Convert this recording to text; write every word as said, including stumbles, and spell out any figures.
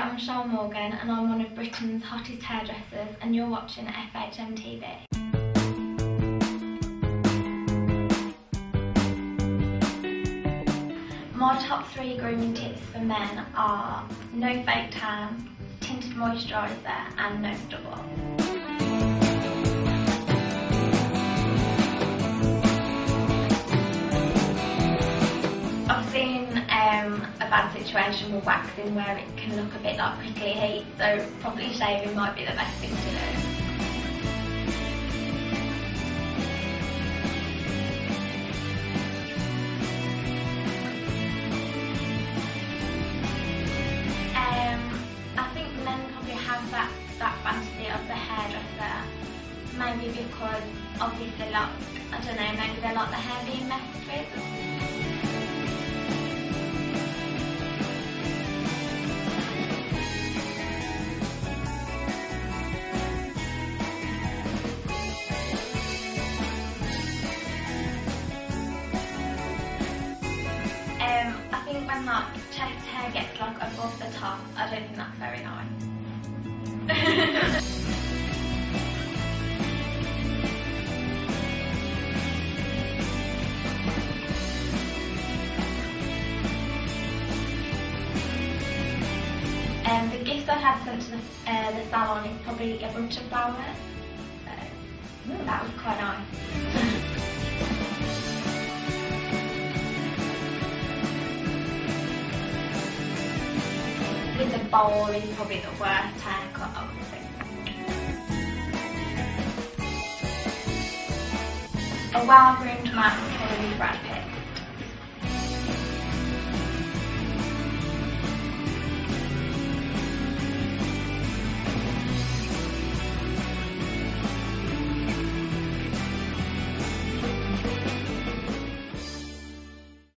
I'm Charlotte Morgan and I'm one of Britain's hottest hairdressers and you're watching F H M T V. My top three grooming tips for men are no fake tan, tinted moisturiser and no stubble. I've seen um, a bad situation with waxing where it can look a bit like prickly heat, so probably shaving might be the best thing to do. Have that, that fantasy of the hairdresser, maybe because obviously like, I don't know, maybe they like the hair being messed with. Um, I think when like chest hair gets like above the top, I don't think that's very nice. Um, the gift I had sent to the, uh, the salon is probably a bunch of flowers, so mm. that was quite nice. With the bowl is probably the worst haircut I would think. A well-groomed man is probably Brad Pitt.